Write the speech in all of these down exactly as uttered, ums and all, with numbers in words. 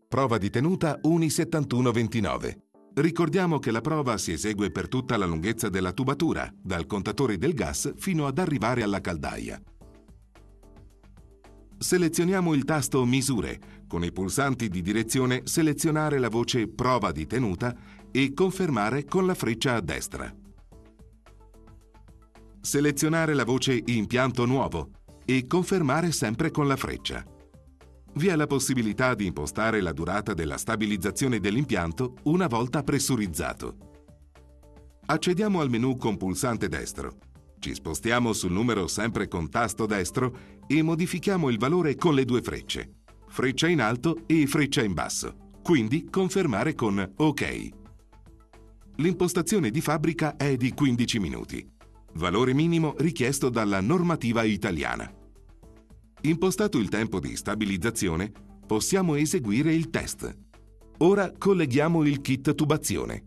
Prova di tenuta U N I settantuno ventinove. Ricordiamo che la prova si esegue per tutta la lunghezza della tubatura, dal contatore del gas fino ad arrivare alla caldaia. Selezioniamo il tasto Misure. Con i pulsanti di direzione selezionare la voce Prova di tenuta e confermare con la freccia a destra. Selezionare la voce Impianto nuovo e confermare sempre con la freccia. Vi è la possibilità di impostare la durata della stabilizzazione dell'impianto una volta pressurizzato. Accediamo al menu con pulsante destro. Ci spostiamo sul numero sempre con tasto destro e modifichiamo il valore con le due frecce, freccia in alto e freccia in basso, quindi confermare con OK. L'impostazione di fabbrica è di quindici minuti, valore minimo richiesto dalla normativa italiana. Impostato il tempo di stabilizzazione, possiamo eseguire il test. Ora colleghiamo il kit tubazione.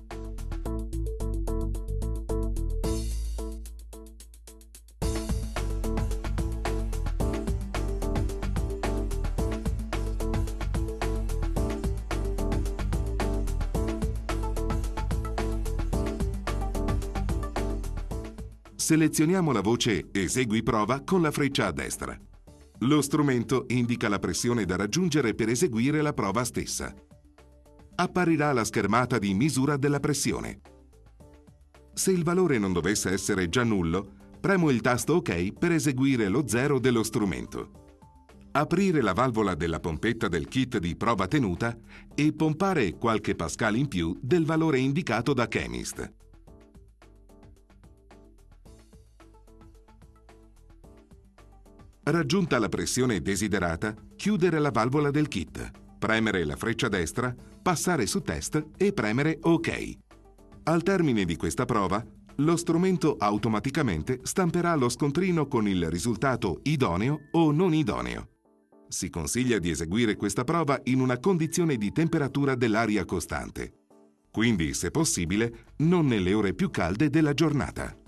Selezioniamo la voce Esegui prova con la freccia a destra. Lo strumento indica la pressione da raggiungere per eseguire la prova stessa. Apparirà la schermata di misura della pressione. Se il valore non dovesse essere già nullo, premo il tasto OK per eseguire lo zero dello strumento. Aprire la valvola della pompetta del kit di prova tenuta e pompare qualche pascal in più del valore indicato da Chemist. Raggiunta la pressione desiderata, chiudere la valvola del kit, premere la freccia destra, passare su Test e premere OK. Al termine di questa prova, lo strumento automaticamente stamperà lo scontrino con il risultato idoneo o non idoneo. Si consiglia di eseguire questa prova in una condizione di temperatura dell'aria costante, quindi, se possibile, non nelle ore più calde della giornata.